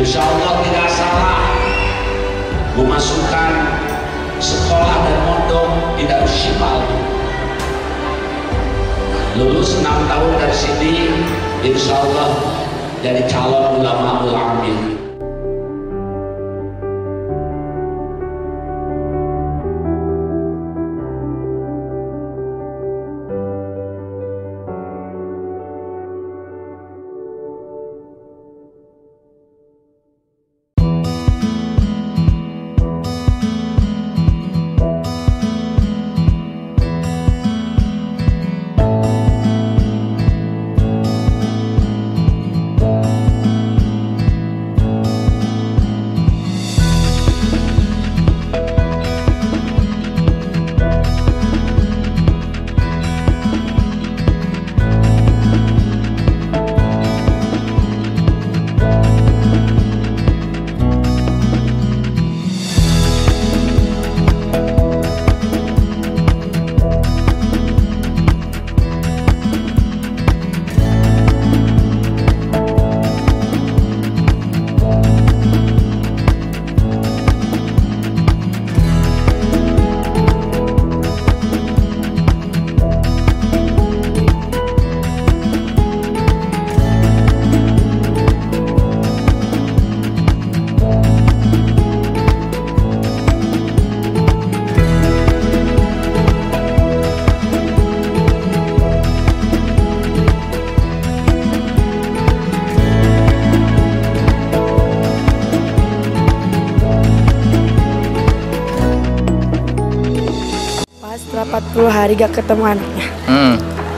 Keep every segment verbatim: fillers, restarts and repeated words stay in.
Insya Allah tidak salah memasukkan sekolah dan mondok di Darus Syimal. Lulus enam tahun dari sini, insya Allah jadi calon ulama ulama. empat puluh hari gak ketemu anaknya. Hmm.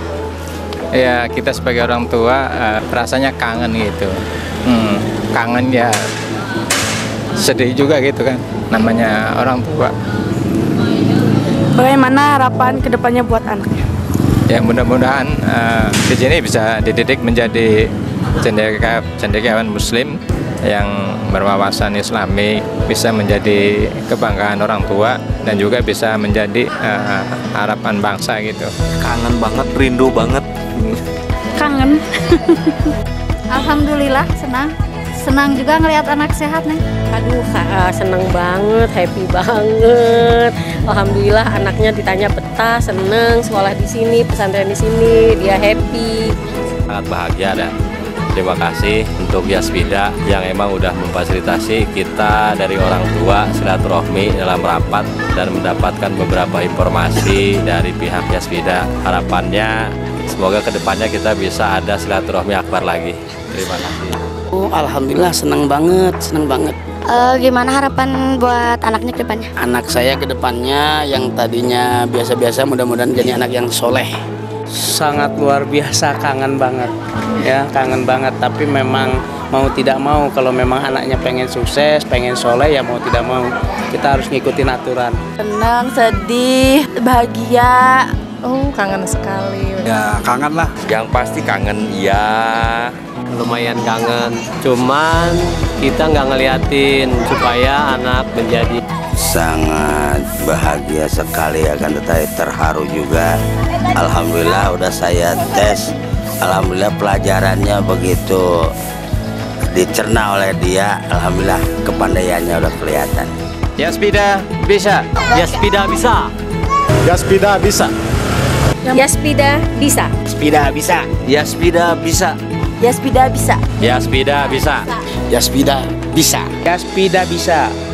Ya kita sebagai orang tua uh, rasanya kangen gitu. Hmm. Kangen ya, sedih juga gitu kan. Namanya orang tua. Bagaimana harapan kedepannya buat anaknya? Ya mudah-mudahan uh, di sini bisa dididik menjadi cendekia, cendekiawan Muslim yang berwawasan Islami, bisa menjadi kebanggaan orang tua dan juga bisa menjadi uh, harapan bangsa gitu. Kangen banget, rindu banget. Kangen. Alhamdulillah senang. Senang juga ngelihat anak sehat nih. Aduh, seneng banget, happy banget. Alhamdulillah anaknya ditanya betah, seneng sekolah di sini, pesantren di sini, dia happy. Sangat bahagia dan terima kasih untuk Yasbida yang emang udah memfasilitasi kita dari orang tua silaturahmi dalam rapat dan mendapatkan beberapa informasi dari pihak Yasbida. Harapannya semoga kedepannya kita bisa ada silaturahmi akbar lagi. Terima kasih. Oh, alhamdulillah senang banget, senang banget. Uh, gimana harapan buat anaknya ke depannya? Anak saya ke depannya yang tadinya biasa-biasa mudah-mudahan jadi anak yang soleh. Sangat luar biasa, kangen banget ya, kangen banget. Tapi memang mau tidak mau, kalau memang anaknya pengen sukses, pengen soleh, ya mau tidak mau kita harus ngikutin aturan. Senang, sedih, bahagia. Oh, kangen sekali. Ya kangen lah. Yang pasti kangen, ya. Lumayan kangen. Cuman kita nggak ngeliatin supaya anak menjadi. Sangat bahagia sekali, akan tetapi terharu juga. Alhamdulillah udah saya tes. Alhamdulillah pelajarannya begitu dicerna oleh dia. Alhamdulillah kepandaiannya udah kelihatan. Yasbida bisa. Yasbida bisa. Yasbida bisa. Yasbida bisa. Yasbida bisa. Yasbida bisa. Yasbida bisa. Yasbida bisa. Yasbida bisa. Yasbida bisa.